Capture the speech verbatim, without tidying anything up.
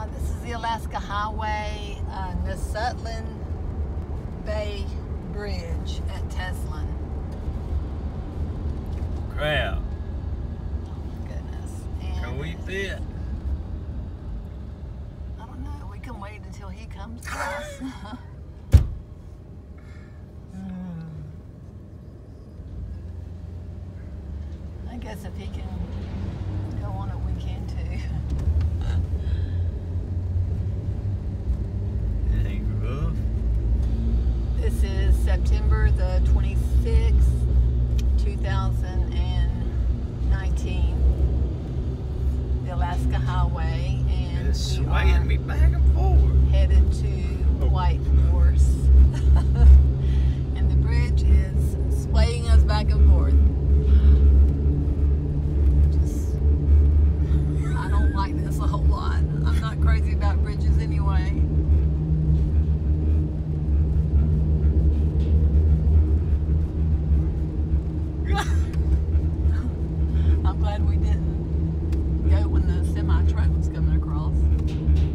Uh, this is the Alaska Highway, uh, the Sutton Bay Bridge at Teslin. Crap. Oh, goodness. And Can we fit? I don't know. We can wait until he comes to us. I guess if he can go on it, we can too. It ain't rough. This is September the twenty-sixth, two thousand nineteen. The Alaska Highway, and It's we swaying are me back and forth. headed to White Horse. And the bridge is swaying us back and forth. Just, I don't like this a whole lot. I'm not crazy about bridges anyway. I'm glad we didn't go when the semi truck was coming across.